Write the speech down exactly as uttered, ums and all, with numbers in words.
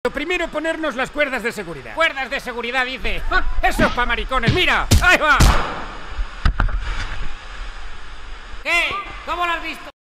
Lo primero, ponernos las cuerdas de seguridad. Cuerdas de seguridad, dice. ¡Ah! Eso es pa' maricones, mira. ¡Ahí va! ¿Qué? ¿Cómo lo has visto?